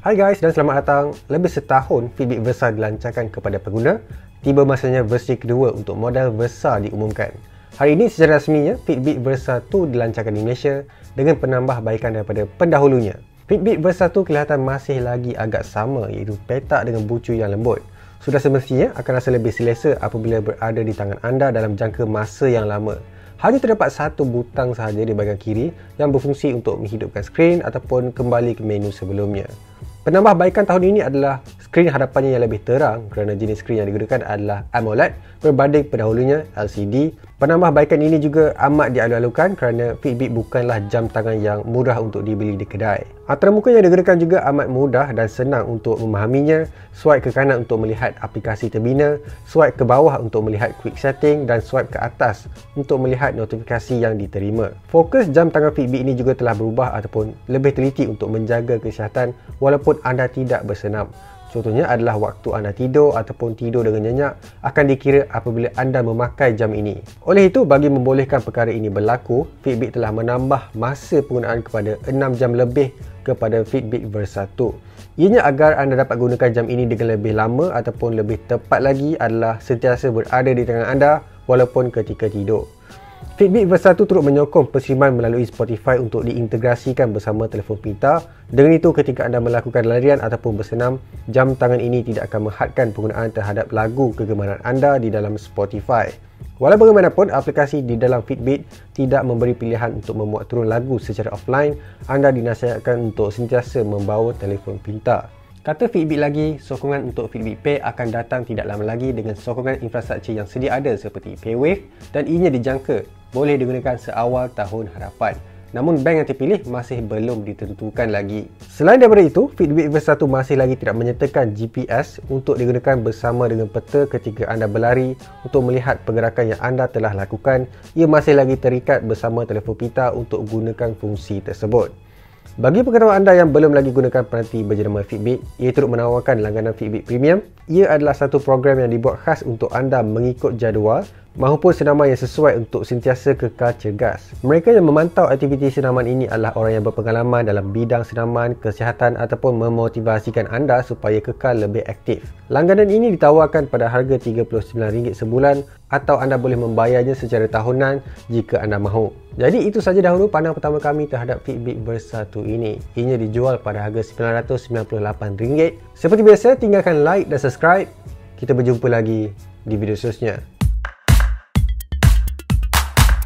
Hai guys dan selamat datang. Lebih setahun Fitbit Versa dilancarkan kepada pengguna, tiba masanya versi kedua untuk model Versa diumumkan. Hari ini secara rasminya Fitbit Versa 2 dilancarkan di Malaysia dengan penambahbaikan daripada pendahulunya. Fitbit Versa 2 kelihatan masih lagi agak sama, iaitu petak dengan bucu yang lembut. Sudah semestinya akan rasa lebih selesa apabila berada di tangan anda dalam jangka masa yang lama. Hanya terdapat satu butang sahaja di bahagian kiri yang berfungsi untuk menghidupkan skrin ataupun kembali ke menu sebelumnya. Penambahbaikan tahun ini adalah skrin hadapannya yang lebih terang kerana jenis skrin yang digunakan adalah AMOLED berbanding pendahulunya LCD. Penambahbaikan ini juga amat dialu-alukan kerana Fitbit bukanlah jam tangan yang mudah untuk dibeli di kedai. Antarmuka yang digunakan juga amat mudah dan senang untuk memahaminya. Swipe ke kanan untuk melihat aplikasi terbina, swipe ke bawah untuk melihat quick setting dan swipe ke atas untuk melihat notifikasi yang diterima. Fokus jam tangan Fitbit ini juga telah berubah ataupun lebih teliti untuk menjaga kesihatan walaupun anda tidak bersenam. Contohnya adalah waktu anda tidur ataupun tidur dengan nyenyak akan dikira apabila anda memakai jam ini. Oleh itu, bagi membolehkan perkara ini berlaku, Fitbit telah menambah masa penggunaan kepada 6 jam lebih kepada Fitbit Versa 2. Ianya agar anda dapat gunakan jam ini dengan lebih lama ataupun lebih tepat lagi adalah sentiasa berada di tangan anda walaupun ketika tidur. Fitbit Versa 2 turut menyokong persiriman melalui Spotify untuk diintegrasikan bersama telefon pintar. Dengan itu, ketika anda melakukan larian ataupun bersenam, jam tangan ini tidak akan menghadkan penggunaan terhadap lagu kegemaran anda di dalam Spotify. Walau bagaimanapun, aplikasi di dalam Fitbit tidak memberi pilihan untuk memuat turun lagu secara offline. Anda dinasihatkan untuk sentiasa membawa telefon pintar. Kata Fitbit lagi, sokongan untuk Fitbit Pay akan datang tidak lama lagi dengan sokongan infrastruktur yang sedia ada seperti PayWave dan ianya dijangka boleh digunakan seawal tahun hadapan. Namun bank yang terpilih masih belum ditentukan lagi. Selain daripada itu, Fitbit Versa 1 masih lagi tidak menyertakan GPS untuk digunakan bersama dengan peta ketika anda berlari untuk melihat pergerakan yang anda telah lakukan. Ia masih lagi terikat bersama telefon pintar untuk gunakan fungsi tersebut. Bagi pengetahuan anda yang belum lagi gunakan peranti berjenama Fitbit, ia turut menawarkan langganan Fitbit Premium. Ia adalah satu program yang dibuat khas untuk anda mengikut jadual maupun senaman yang sesuai untuk sentiasa kekal cergas. Mereka yang memantau aktiviti senaman ini adalah orang yang berpengalaman dalam bidang senaman, kesihatan ataupun memotivasikan anda supaya kekal lebih aktif. Langganan ini ditawarkan pada harga RM39 sebulan atau anda boleh membayarnya secara tahunan jika anda mahu. Jadi itu saja dahulu pandang pertama kami terhadap Fitbit Versa 2 ini. Ianya dijual pada harga RM998. Seperti biasa, tinggalkan like dan subscribe. Kita berjumpa lagi di video seterusnya.